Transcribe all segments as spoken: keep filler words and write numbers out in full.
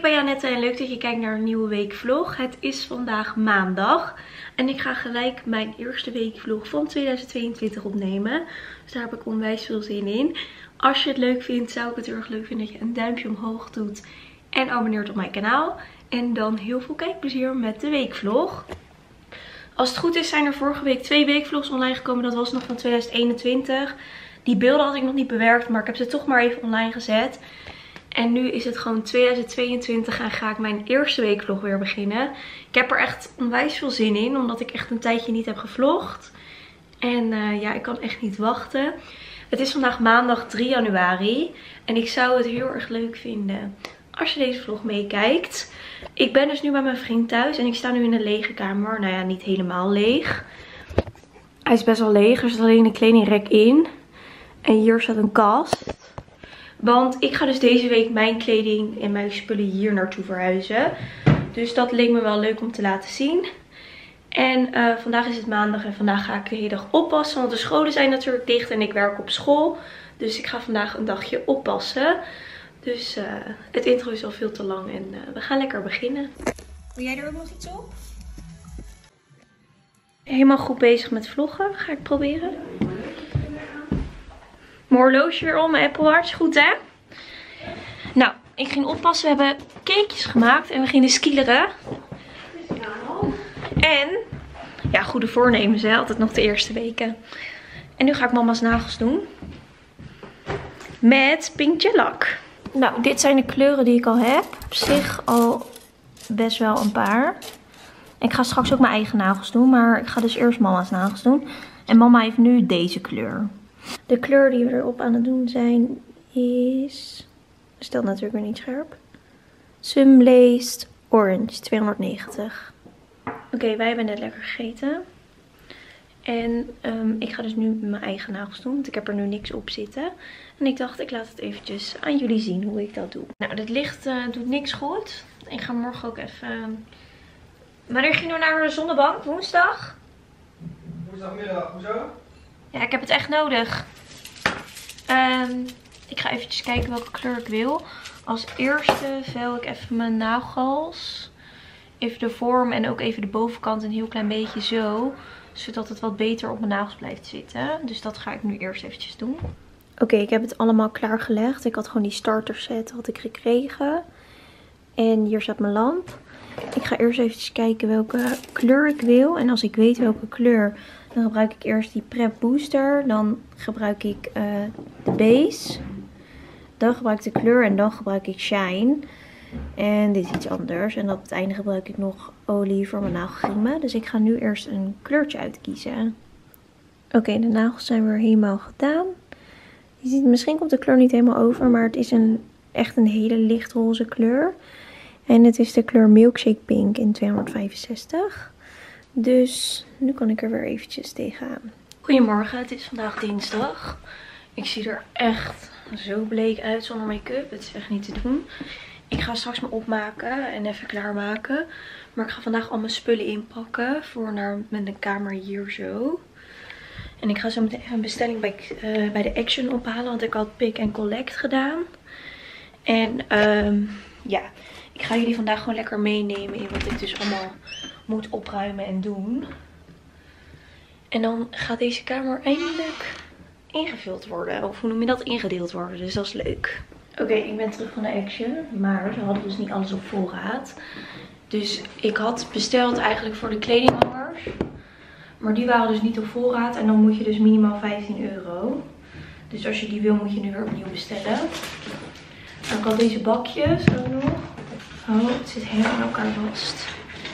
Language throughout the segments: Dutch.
ben Janette en leuk dat je kijkt naar een nieuwe weekvlog. Het is vandaag maandag en ik ga gelijk mijn eerste weekvlog van tweeduizend tweeëntwintig opnemen. Dus daar heb ik onwijs veel zin in. Als je het leuk vindt, zou ik het heel erg leuk vinden dat je een duimpje omhoog doet en abonneert op mijn kanaal. En dan heel veel kijkplezier met de weekvlog. Als het goed is zijn er vorige week twee weekvlogs online gekomen. Dat was nog van tweeduizend eenentwintig. Die beelden had ik nog niet bewerkt, maar ik heb ze toch maar even online gezet. En nu is het gewoon tweeduizend tweeëntwintig en ga ik mijn eerste weekvlog weer beginnen. Ik heb er echt onwijs veel zin in, omdat ik echt een tijdje niet heb gevlogd. En uh, ja, ik kan echt niet wachten. Het is vandaag maandag drie januari en ik zou het heel erg leuk vinden als je deze vlog meekijkt. Ik ben dus nu bij mijn vriend thuis en ik sta nu in een lege kamer. Nou ja, niet helemaal leeg. Hij is best wel leeg, er zit alleen een kledingrek in. En hier staat een kast. Want ik ga dus deze week mijn kleding en mijn spullen hier naartoe verhuizen. Dus dat leek me wel leuk om te laten zien. En uh, vandaag is het maandag en vandaag ga ik de hele dag oppassen. Want de scholen zijn natuurlijk dicht en ik werk op school. Dus ik ga vandaag een dagje oppassen. Dus uh, het intro is al veel te lang en uh, we gaan lekker beginnen. Wil jij er ook nog iets op? Helemaal goed bezig met vloggen. Ga ik proberen. Mijn horloge weer om, mijn Apple Watch. Goed hè? Nou, ik ging oppassen. We hebben cakejes gemaakt en we gingen skileren. En, ja, goede voornemens hè. Altijd nog de eerste weken. En nu ga ik mama's nagels doen. Met pink gel-lak. Nou, dit zijn de kleuren die ik al heb. Op zich al best wel een paar. Ik ga straks ook mijn eigen nagels doen. Maar ik ga dus eerst mama's nagels doen. En mama heeft nu deze kleur. De kleur die we erop aan het doen zijn is... Stel natuurlijk weer niet scherp. Sunblazed Orange tweehonderdnegentig. Oké, okay, wij hebben net lekker gegeten. En um, ik ga dus nu mijn eigen nagels doen. Want ik heb er nu niks op zitten. En ik dacht, ik laat het eventjes aan jullie zien hoe ik dat doe. Nou, dit licht uh, doet niks goed. Ik ga morgen ook even... Wanneer ging we naar de zonnebank? Woensdag? Woensdagmiddag, hoezo? Ja, ik heb het echt nodig. Um, ik ga eventjes kijken welke kleur ik wil. Als eerste vel ik even mijn nagels. Even de vorm en ook even de bovenkant een heel klein beetje zo. Zodat het wat beter op mijn nagels blijft zitten. Dus dat ga ik nu eerst eventjes doen. Oké, okay, ik heb het allemaal klaargelegd. Ik had gewoon die starter set had ik gekregen. En hier staat mijn lamp. Ik ga eerst eventjes kijken welke kleur ik wil. En als ik weet welke kleur, dan gebruik ik eerst die Prep Booster. Dan gebruik ik uh, de base. Dan gebruik ik de kleur en dan gebruik ik Shine. En dit is iets anders. En op het einde gebruik ik nog olie voor mijn nagelgriemen. Dus ik ga nu eerst een kleurtje uitkiezen. Oké, okay, de nagels zijn weer helemaal gedaan. Je ziet, misschien komt de kleur niet helemaal over, maar het is een, echt een hele lichtroze kleur. En het is de kleur Milkshake Pink in tweehonderdvijfenzestig. Dus nu kan ik er weer eventjes tegenaan. Goedemorgen, het is vandaag dinsdag. Ik zie er echt zo bleek uit zonder make-up. Het is echt niet te doen. Ik ga straks me opmaken en even klaarmaken. Maar ik ga vandaag al mijn spullen inpakken voor naar mijn kamer hier zo. En ik ga zo meteen even een bestelling bij, uh, bij de Action ophalen. Want ik had pick and collect gedaan. En um, ja, ik ga jullie vandaag gewoon lekker meenemen in wat ik dus allemaal moet opruimen en doen. En dan gaat deze kamer eindelijk ingevuld worden. Of hoe noem je dat? Ingedeeld worden. Dus dat is leuk. Oké, okay, ik ben terug van de Action. Maar ze hadden dus niet alles op voorraad. Dus ik had besteld eigenlijk voor de kledinghangers. Maar die waren dus niet op voorraad. En dan moet je dus minimaal vijftien euro. Dus als je die wil moet je nu weer opnieuw bestellen. Dan kan deze bakjes ook nog. Oh, het zit helemaal aan elkaar vast.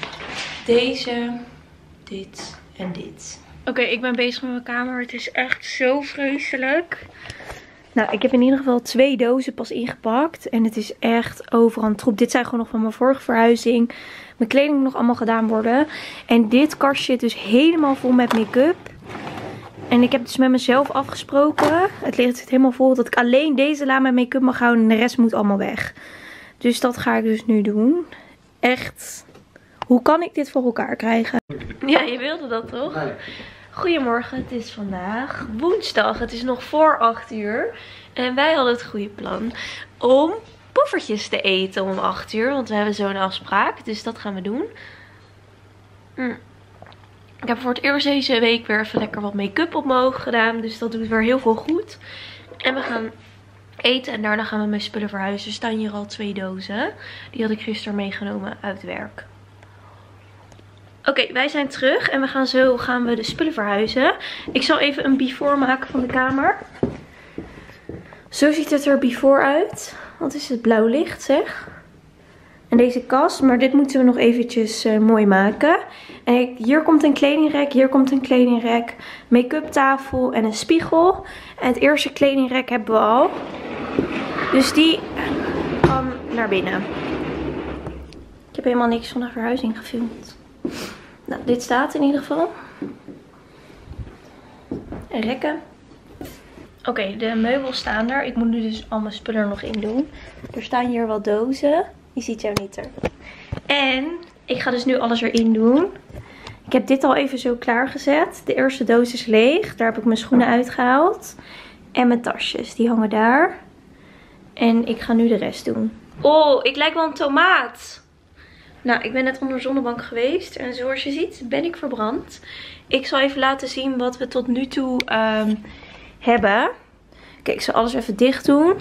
Deze, dit en dit. Oké, okay, ik ben bezig met mijn kamer. Het is echt zo vreselijk. Nou, ik heb in ieder geval twee dozen pas ingepakt. En het is echt overal troep. Dit zijn gewoon nog van mijn vorige verhuizing. Mijn kleding moet nog allemaal gedaan worden. En dit kastje zit dus helemaal vol met make-up. En ik heb dus met mezelf afgesproken. Het ligt helemaal vol dat ik alleen deze la met make-up mag houden. En de rest moet allemaal weg. Dus dat ga ik dus nu doen. Echt. Hoe kan ik dit voor elkaar krijgen? Ja, je wilde dat toch? Nee. Goedemorgen, het is vandaag woensdag. Het is nog voor acht uur. En wij hadden het goede plan om poffertjes te eten om acht uur. Want we hebben zo'n afspraak. Dus dat gaan we doen. Mm. Ik heb voor het eerst deze week weer even lekker wat make-up op mijn ogen gedaan. Dus dat doet weer heel veel goed. En we gaan eten en daarna gaan we mijn spullen verhuizen. Er staan hier al twee dozen. Die had ik gisteren meegenomen uit werk. Oké, okay, wij zijn terug en we gaan zo gaan we de spullen verhuizen. Ik zal even een before maken van de kamer. Zo ziet het er before uit. Wat is het blauw licht zeg. En deze kast, maar dit moeten we nog eventjes uh, mooi maken. En ik, hier komt een kledingrek, hier komt een kledingrek, make-up tafel en een spiegel. En het eerste kledingrek hebben we al. Dus die kan naar binnen. Ik heb helemaal niks van de verhuizing gefilmd. Nou, dit staat in ieder geval. En rekken. Oké, okay, de meubels staan er. Ik moet nu dus al mijn spullen er nog in doen. Er staan hier wat dozen. Je ziet jou niet er. En ik ga dus nu alles erin doen. Ik heb dit al even zo klaargezet. De eerste doos is leeg. Daar heb ik mijn schoenen uitgehaald. En mijn tasjes. Die hangen daar. En ik ga nu de rest doen. Oh, ik lijk wel een tomaat. Nou, ik ben net onder de zonnebank geweest. En zoals je ziet ben ik verbrand. Ik zal even laten zien wat we tot nu toe um, hebben. Kijk, ik zal alles even dicht doen.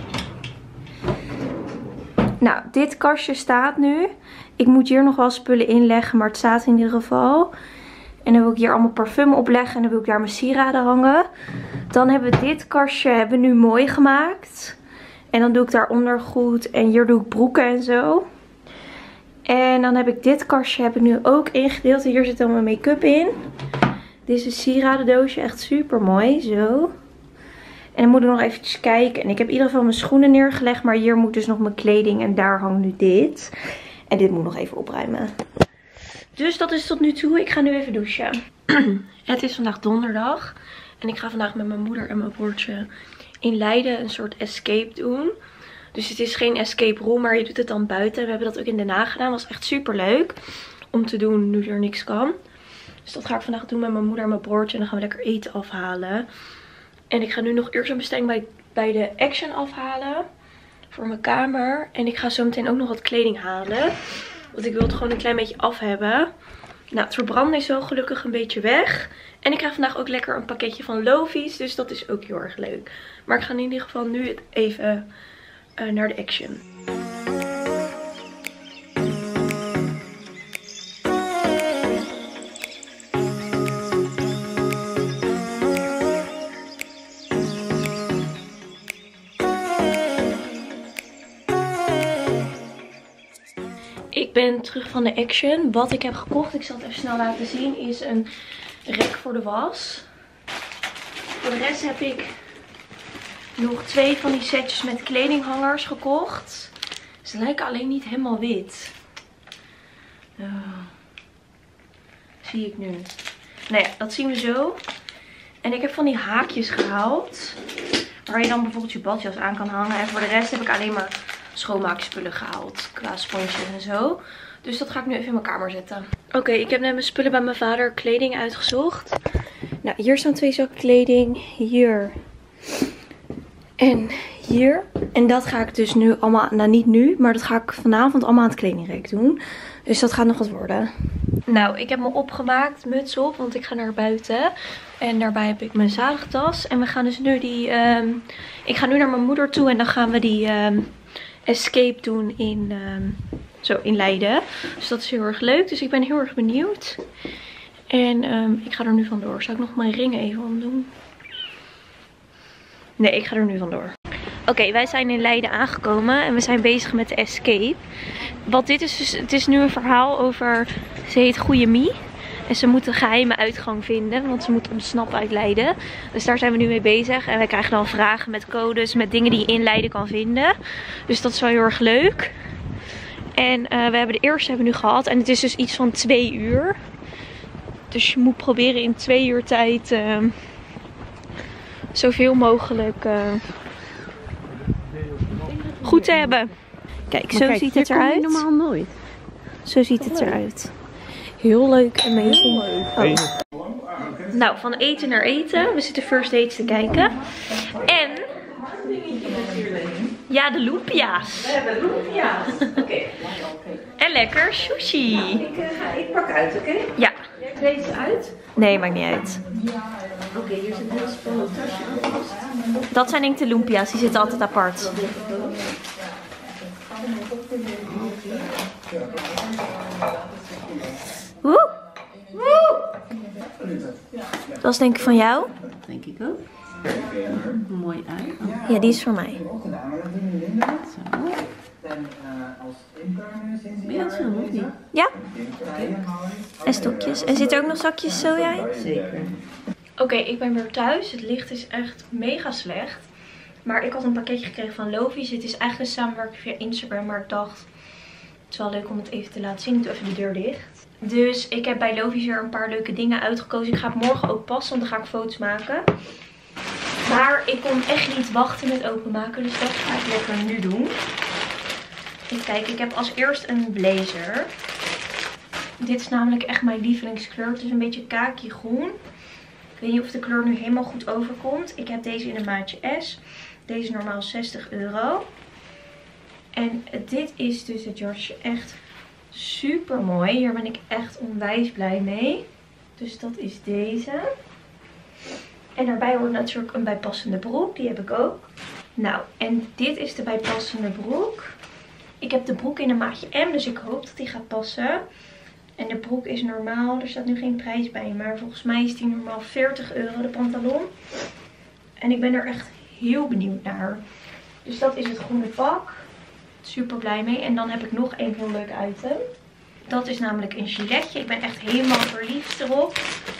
Nou, dit kastje staat nu. Ik moet hier nog wel spullen inleggen, maar het staat in ieder geval. En dan wil ik hier allemaal parfum opleggen en dan wil ik daar mijn sieraden hangen. Dan hebben we dit kastje hebben we nu mooi gemaakt. En dan doe ik daar ondergoed en hier doe ik broeken en zo. En dan heb ik dit kastje heb ik nu ook ingedeeld. Hier zit dan mijn make-up in. Dit is een sieradendoosje, echt super mooi, zo. En dan moet ik nog eventjes kijken. En ik heb in ieder geval mijn schoenen neergelegd. Maar hier moet dus nog mijn kleding. En daar hangt nu dit. En dit moet nog even opruimen. Dus dat is tot nu toe. Ik ga nu even douchen. Het is vandaag donderdag. En ik ga vandaag met mijn moeder en mijn broertje in Leiden een soort escape doen. Dus het is geen escape room. Maar je doet het dan buiten. We hebben dat ook in Den Haag gedaan. Was echt super leuk om te doen nu er niks kan. Dus dat ga ik vandaag doen met mijn moeder en mijn broertje. En dan gaan we lekker eten afhalen. En ik ga nu nog eerst een bestelling bij, bij de Action afhalen. Voor mijn kamer. En ik ga zo meteen ook nog wat kleding halen. Want ik wil het gewoon een klein beetje af hebben. Nou, het verbranden is wel gelukkig een beetje weg. En ik krijg vandaag ook lekker een pakketje van Lovies. Dus dat is ook heel erg leuk. Maar ik ga in ieder geval nu even uh, naar de Action. Ik ben terug van de Action. Wat ik heb gekocht, ik zal het even snel laten zien, is een rek voor de was. Voor de rest heb ik nog twee van die setjes met kledinghangers gekocht. Ze lijken alleen niet helemaal wit. Oh. Zie ik nu. Nou ja, dat zien we zo. En ik heb van die haakjes gehaald. Waar je dan bijvoorbeeld je badjas aan kan hangen. En voor de rest heb ik alleen maar schoonmaakspullen gehaald. Qua sponsjes en zo. Dus dat ga ik nu even in mijn kamer zetten. Oké, okay, ik heb net mijn spullen bij mijn vader kleding uitgezocht. Nou, hier staan twee zakken kleding. Hier. En hier. En dat ga ik dus nu allemaal, nou niet nu, maar dat ga ik vanavond allemaal aan het kledingrek doen. Dus dat gaat nog wat worden. Nou, ik heb me opgemaakt, muts op, want ik ga naar buiten. En daarbij heb ik mijn zaagtas. En we gaan dus nu die, um, ik ga nu naar mijn moeder toe en dan gaan we die um, escape doen in, um, zo in Leiden. Dus dat is heel erg leuk, dus ik ben heel erg benieuwd. En um, ik ga er nu vandoor. Zal ik nog mijn ringen even omdoen? Nee, ik ga er nu vandoor. Oké, okay, wij zijn in Leiden aangekomen en we zijn bezig met de escape. Wat dit is, dus, het is nu een verhaal over, ze heet Goeie Mie. En ze moet een geheime uitgang vinden, want ze moet ontsnappen uit Leiden. Dus daar zijn we nu mee bezig. En wij krijgen dan vragen met codes, met dingen die je in Leiden kan vinden. Dus dat is wel heel erg leuk. En uh, we hebben de eerste hebben we nu gehad. En het is dus iets van twee uur. Dus je moet proberen in twee uur tijd uh, zoveel mogelijk uh, goed te hebben. Kijk, zo kijk, ziet het eruit. Normaal nooit. Zo ziet het eruit. Heel leuk, amazing. Oh. Nou, van eten naar eten. We zitten First Dates te kijken. En Ja, de lumpia's. We hebben lumpia's. Oké. Okay. En lekker sushi. Nou, ik, uh, ga, ik pak uit, oké? Okay? Ja. Jij kleedt ze uit? Nee, maakt niet uit. Oké, okay, hier zit een heel spannend tasje aan vast. Dat zijn denk ik de lumpia's, die zitten altijd apart. Woe! Woe! Dat is denk ik van jou. Denk ik ook. Mooi uit. Ja, die is voor mij. Zo. Ben je aan het filmen of niet? Ja. En stokjes. En zitten er ook nog zakjes soja in? Zeker. Oké, okay, ik ben weer thuis. Het licht is echt mega slecht. Maar ik had een pakketje gekregen van Lovies. Het is eigenlijk een samenwerking via Instagram. Maar ik dacht, het is wel leuk om het even te laten zien. Ik doe even de deur dicht. Dus ik heb bij Lovies weer een paar leuke dingen uitgekozen. Ik ga het morgen ook passen, want dan ga ik foto's maken. Maar ik kon echt niet wachten met openmaken. Dus dat ga ik lekker nu doen. Even kijken, ik heb als eerst een blazer. Dit is namelijk echt mijn lievelingskleur. Het is een beetje kaki groen. Ik weet niet of de kleur nu helemaal goed overkomt. Ik heb deze in een maatje S. Deze is normaal zestig euro. En dit is dus het jasje echt super mooi. Hier ben ik echt onwijs blij mee. Dus dat is deze. En daarbij hoort natuurlijk een bijpassende broek. Die heb ik ook. Nou, en dit is de bijpassende broek. Ik heb de broek in een maatje M, dus ik hoop dat die gaat passen. En de broek is normaal, er staat nu geen prijs bij, maar volgens mij is die normaal veertig euro, de pantalon. En ik ben er echt heel benieuwd naar. Dus dat is het groene pak. Super blij mee. En dan heb ik nog één heel leuk item. Dat is namelijk een giletje. Ik ben echt helemaal verliefd erop.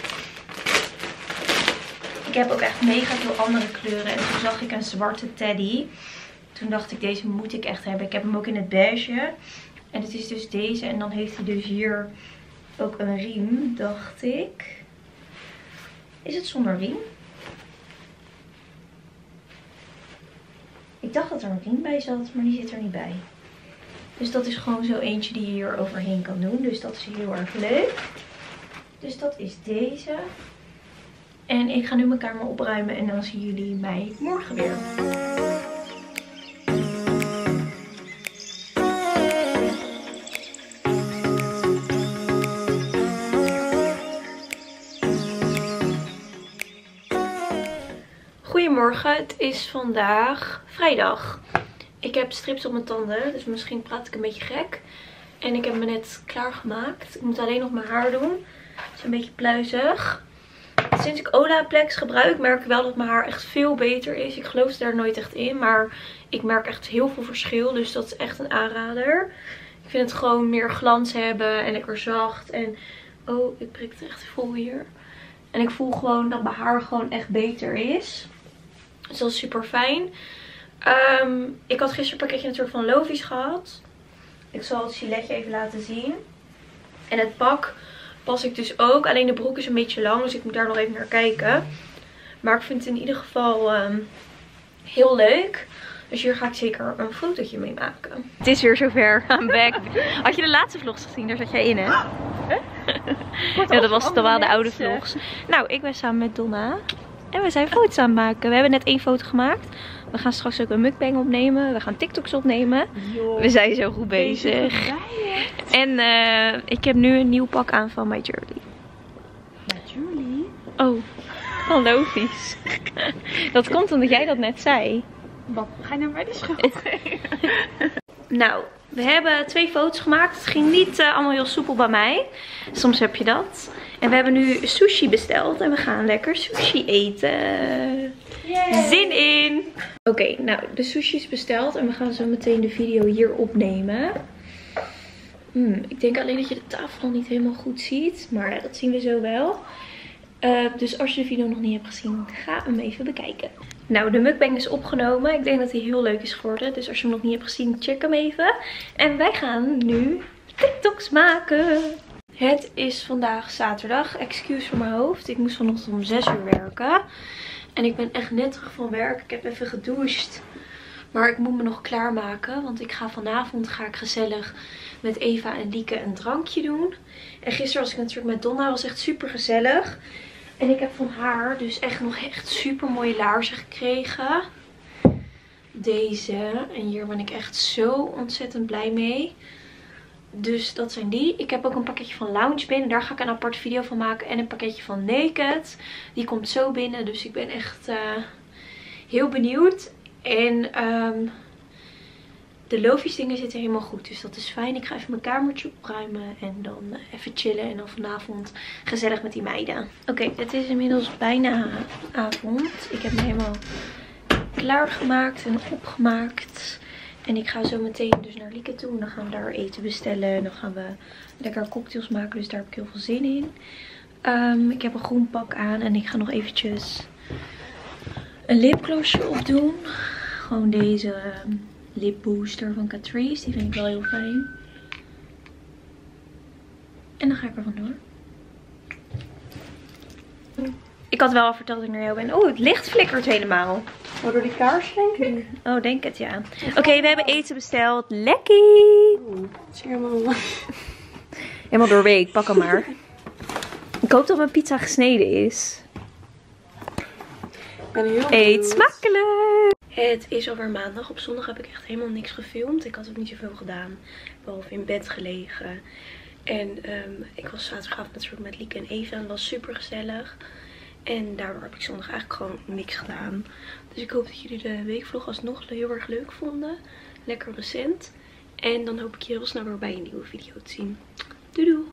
Ik heb ook echt mega veel andere kleuren. En toen zag ik een zwarte teddy. Toen dacht ik, deze moet ik echt hebben. Ik heb hem ook in het beige. En het is dus deze. En dan heeft hij dus hier ook een riem, dacht ik. Is het zonder riem? Ik dacht dat er een riem bij zat, maar die zit er niet bij. Dus dat is gewoon zo eentje die je hier overheen kan doen. Dus dat is heel erg leuk. Dus dat is deze. En ik ga nu mijn kamer opruimen en dan zien jullie mij morgen weer. Goedemorgen, het is vandaag vrijdag. Ik heb strips op mijn tanden, dus misschien praat ik een beetje gek. En ik heb me net klaargemaakt. Ik moet alleen nog mijn haar doen. Het is een beetje pluizig. Sinds ik Olaplex gebruik merk ik wel dat mijn haar echt veel beter is. Ik geloof daar nooit echt in, maar ik merk echt heel veel verschil. Dus dat is echt een aanrader. Ik vind het gewoon meer glans hebben en lekker zacht. En oh, ik prik het echt vol hier. En ik voel gewoon dat mijn haar gewoon echt beter is. Dus dat is super fijn. Um, ik had gisteren een pakketje natuurlijk van Lovies gehad. Ik zal het giletje even laten zien. En het pak pas ik dus ook. Alleen de broek is een beetje lang, dus ik moet daar nog even naar kijken. Maar ik vind het in ieder geval um, heel leuk. Dus hier ga ik zeker een fotootje mee maken. Het is weer zover. I'm back. Had je de laatste vlogs gezien? Daar zat jij in, hè? Ja, dat, was, dat waren de oude vlogs. Nou, ik ben samen met Donna. En we zijn foto's aan het maken. We hebben net één foto gemaakt. We gaan straks ook een mukbang opnemen. We gaan TikToks opnemen. Yo, we zijn zo goed bezig. En uh, ik heb nu een nieuw pak aan van My Journey. My Journey? Oh, van Lovies. Dat komt omdat jij dat net zei. Wat? Ga je naar mij de schuld geven? Nou, we hebben twee foto's gemaakt. Het ging niet uh, allemaal heel soepel bij mij. Soms heb je dat. En we hebben nu sushi besteld. En we gaan lekker sushi eten. Yay. Zin in! Oké, okay, nou, de sushi is besteld. En we gaan zo meteen de video hier opnemen. Hmm, ik denk alleen dat je de tafel nog niet helemaal goed ziet. Maar ja, dat zien we zo wel. Uh, dus als je de video nog niet hebt gezien, ga hem even bekijken. Nou, de mukbang is opgenomen. Ik denk dat hij heel leuk is geworden. Dus als je hem nog niet hebt gezien, check hem even. En wij gaan nu TikToks maken. Het is vandaag zaterdag. Excuus voor mijn hoofd. Ik moest vanochtend om zes uur werken. En ik ben echt net terug van werk. Ik heb even gedoucht. Maar ik moet me nog klaarmaken. Want ik ga vanavond ga ik gezellig met Eva en Lieke een drankje doen. En gisteren was ik natuurlijk met Donna. Was echt super gezellig. En ik heb van haar dus echt nog echt super mooie laarzen gekregen. deze. En hier ben ik echt zo ontzettend blij mee. Dus dat zijn die. Ik heb ook een pakketje van Lounge binnen. Daar ga ik een aparte video van maken. En een pakketje van Naked. Die komt zo binnen. Dus ik ben echt uh, heel benieuwd. En um, de Lofies dingen zitten helemaal goed. Dus dat is fijn. Ik ga even mijn kamertje opruimen. En dan uh, even chillen. En dan vanavond gezellig met die meiden. Oké, okay, het is inmiddels bijna avond. Ik heb me helemaal klaargemaakt en opgemaakt. En ik ga zo meteen dus naar Lieke toe. En dan gaan we daar eten bestellen. En dan gaan we lekker cocktails maken. Dus daar heb ik heel veel zin in. Um, ik heb een groen pak aan. En ik ga nog eventjes een lipglossje opdoen. Gewoon deze um, lip booster van Catrice. Die vind ik wel heel fijn. En dan ga ik er vandoor. Ik had wel al verteld dat ik naar jou ben. Oh, het licht flikkert helemaal. Oh, door die kaars denk ik? Oh, denk het, ja. Oké, okay, we hebben eten besteld. Lekkie! Oh, het is helemaal... helemaal doorweekt. Pak hem maar. Ik hoop dat mijn pizza gesneden is. Ik ben heel Eet smakelijk! Het is alweer maandag. Op zondag heb ik echt helemaal niks gefilmd. Ik had ook niet zoveel gedaan. Behalve in bed gelegen. En um, ik was zaterdagavond natuurlijk met Lieke en Eva. En dat was super gezellig. En daardoor heb ik zondag eigenlijk gewoon niks gedaan. Dus ik hoop dat jullie de weekvlog alsnog heel erg leuk vonden. Lekker recent. En dan hoop ik je heel snel weer bij een nieuwe video te zien. Doei doei!